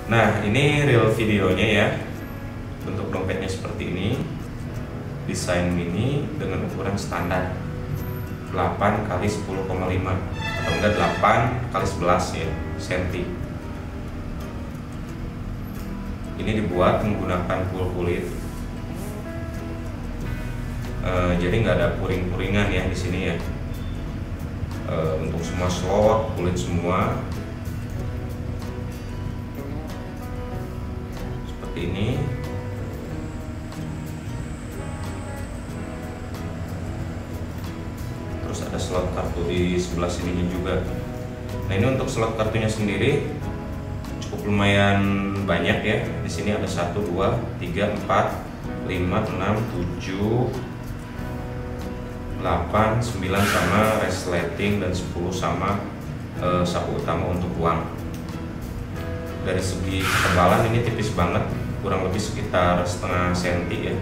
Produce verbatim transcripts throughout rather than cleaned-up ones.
Nah, ini real videonya ya. Bentuk dompetnya seperti ini. Desain mini dengan ukuran standar delapan kali sepuluh koma lima atau enggak delapan kali sebelas ya senti. Ini dibuat menggunakan full kulit. E, jadi nggak ada puring-puringan ya di sini ya. E, untuk semua slot kulit semua. Seperti ini. Terus ada slot kartu di sebelah sininya juga. Nah, ini untuk slot kartunya sendiri cukup lumayan banyak ya. Di sini ada satu, dua, tiga, empat, lima, enam, tujuh, delapan, sembilan sama resleting dan sepuluh sama e, sapu utama untuk uang. Dari segi ketebalan ini tipis banget, kurang lebih sekitar setengah senti ya.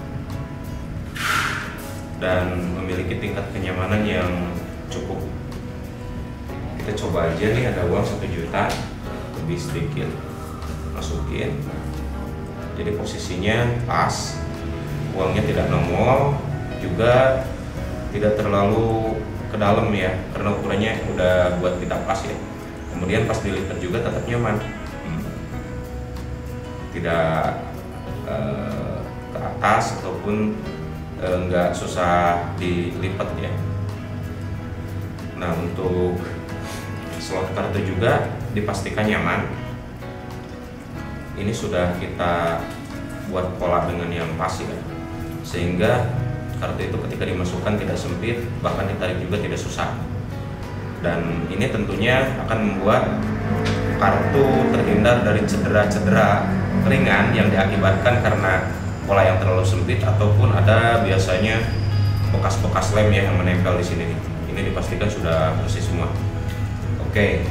Dan memiliki tingkat kenyamanan yang cukup. Kita coba aja nih, ada uang satu juta lebih sedikit, masukin. Jadi posisinya pas, uangnya tidak nongol, juga tidak terlalu ke dalam ya, karena ukurannya udah buat kita pas ya. Kemudian pas dilipat juga tetap nyaman, tidak eh, ke atas ataupun nggak susah dilipat ya. Nah, untuk slot kartu juga dipastikan nyaman. Ini sudah kita buat pola dengan yang pas ya, sehingga kartu itu ketika dimasukkan tidak sempit, bahkan ditarik juga tidak susah. Dan ini tentunya akan membuat kartu terhindar dari cedera-cedera ringan yang diakibatkan karena pola yang terlalu sempit ataupun ada biasanya bekas-bekas lem ya yang menempel di sini. Ini dipastikan sudah bersih semua. Oke.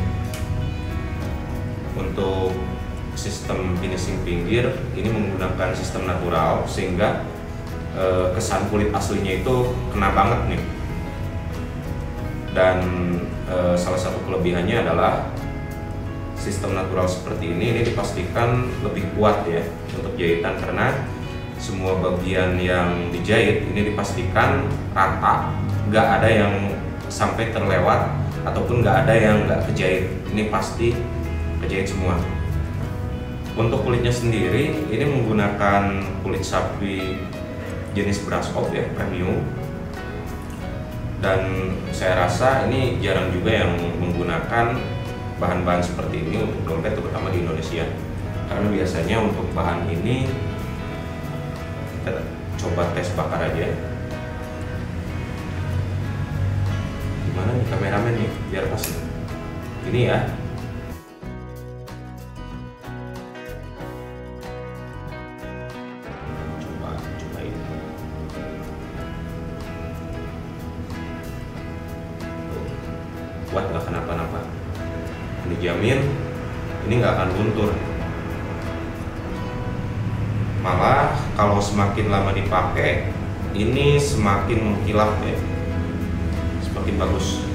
Untuk sistem finishing pinggir ini menggunakan sistem natural sehingga e, kesan kulit aslinya itu kena banget nih. Dan e, salah satu kelebihannya adalah sistem natural seperti ini ini dipastikan lebih kuat ya untuk jahitan, karena semua bagian yang dijahit ini dipastikan rata, nggak ada yang sampai terlewat ataupun nggak ada yang nggak kejahit. Ini pasti kejahit semua. Untuk kulitnya sendiri ini menggunakan kulit sapi jenis brush off ya, premium. Dan saya rasa ini jarang juga yang menggunakan bahan-bahan seperti ini untuk dompet, terutama di Indonesia. Karena biasanya untuk bahan ini kita coba tes bakar aja. Gimana nih kameramen nih biar pas nih. Ini ya. Coba coba ini. Tuh. Kuat nggak kenapa-napa. Dijamin ini nggak akan luntur. Malah kalau semakin lama dipakai ini semakin mengkilap ya, semakin bagus.